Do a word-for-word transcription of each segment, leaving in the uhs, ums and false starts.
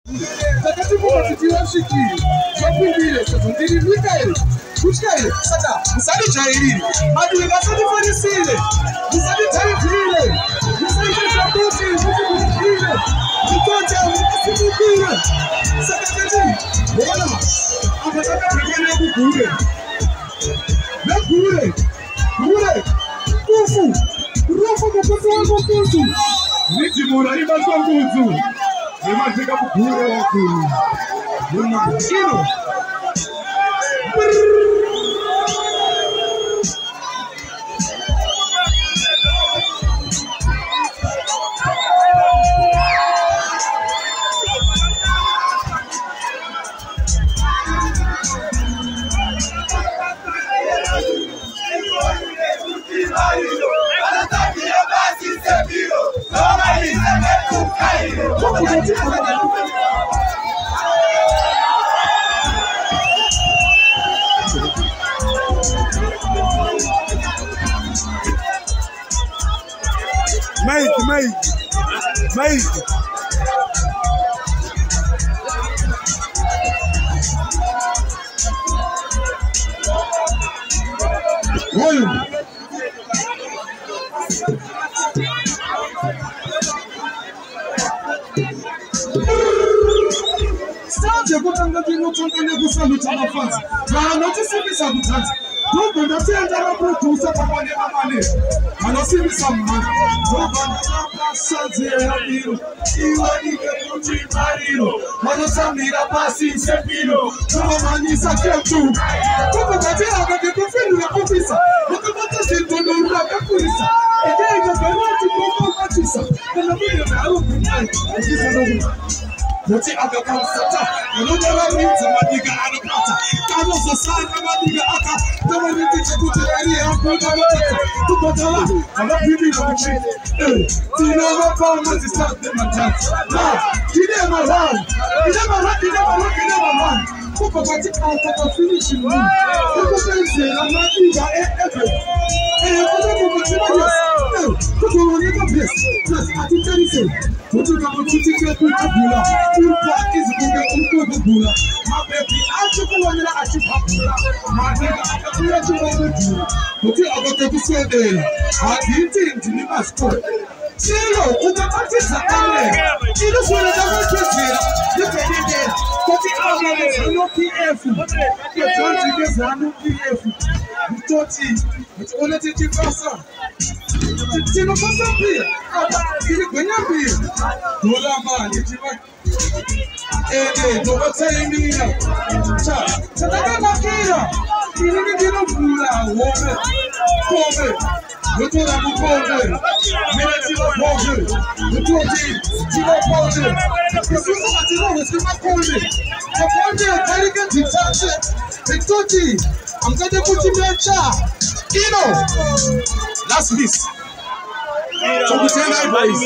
Takatifu masikiwashiki zvakumbire sezondiri nyika iri kutya iri saka musandijairire madivi ngasandifanisire musanditaivhire musaite zvakuti mutimukire mutote mukasimukire saka tati ona apa takapekana kugure negure gure kufu rufu mukosi wangu kufu nitimura ibatwa nguzu Nemazika kugure wakuru Nemazino Mike, Mike, Mike. Volume. Start your button that you know to the salute of the fans. Now, not to see this habitat. Don't go to the other producer for money, money. I don't see this man. Don't go to the Sanzio. You are the country marino. Monosamira passing Sepino. No man is a girl too. Don't go to the other the officer. Look at the state to the Rakakurisa. Again, the penalty for Matissa. And the video now will be nice. This is a Moti agakam sata, another means a madiga anapata. Carlos a sign of madiga aka, the one who teaches you to area and put on to Botala, and not really on shit. Tino performance is not them attack. Now, he never run, he never run, he never run, he never run. Papa Batik out of a finishing room. Papa Benson, and Madiga ever. And you put up with the put on another place. Plus, I think anything. Put it up with the Bula. Ultra is the Bula. My baby, I took one that I should have Bula. My nigga, I got to Bula. Put it up with the Sunday. I didn't think you must go. Zero, who the parties are coming. You know, when I don't kiss you, you can get it. Put it out of no P F. You don't get no P F. You thought it's only to person. Tu não pode saber. Ele ganha bem. Toda mãe, ele vai. Ele, tu vai sair minha. Tchau. Você tá vendo aqui? Ele não tem no pula. Homem. Come. Eu tô lá no come. Merece no come. Eu tô aqui. Tira o come. Eu sou uma tirou, você vai come. O come é carga de taxa. Eu tô aqui. I'm gonna put him in chat. You know. That's this. So we say that boys.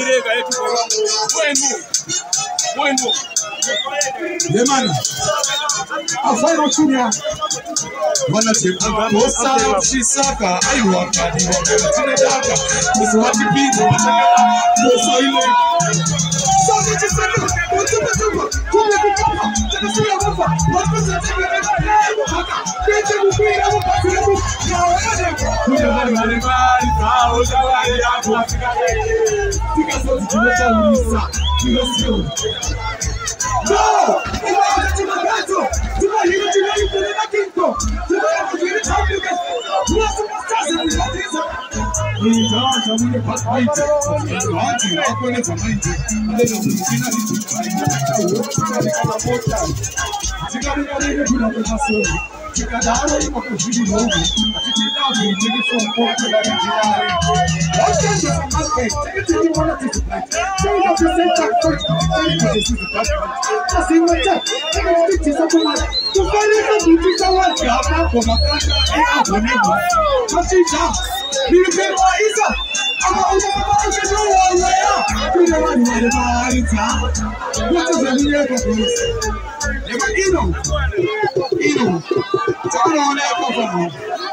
Bueno. The man. I find out you here. Wanna take a posa of Shisaka. I want that you want to the data. This what the people want to get. No silent. So what you say? What you do? Who make it come? Take a see a offer. What was the thing that I had? Get to be able to pass it. Now, who the man man man? How the man ya? Because what you want to Lisa. You know still. No! If I have to my battle, do I hear you know you put in a kingdom? Do I have to get it out again? Who has to pass it? What is it? We don't have to pass it. It's hard to walk on it for ninety. And then I'm looking at it to try to work on it on a portal. You got to get it to the soul. You got to have it for the video. I think you know you take it from portal and engineering. What can you say? Take it to the one that is like. Say that you say that first. Say that you see the best one. Just in my chat. Take it to the second one. To find it out, you think I want to have that for my country. I have one ever. What's it now? Do you pay more Isa? I'm going to go to the wall right now. You know what you want to buy it now. What is the meaning of this? Never Eno. Eno. Turn on that microphone.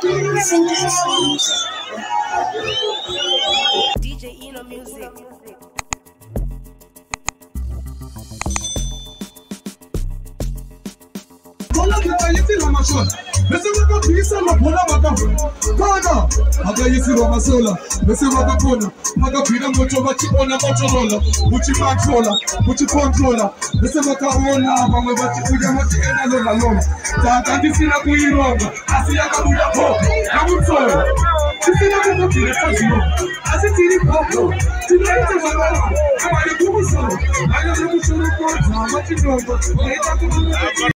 D J Eno Music. mashona bese bakabhisa mabhola bakavuna khona akayisirwa masola bese bakafuna bakabhila moto bachibona botorola uchimatrola uchicontrola bese bakaona bamwe bachikuja motienda lona lona tata ndisina kuironga asiyakabuda po namutsola ndisina kukubhila tazino asitiri popo tinoite zvakanaka kama ndikumusoro anya zvekushorokodza machidongo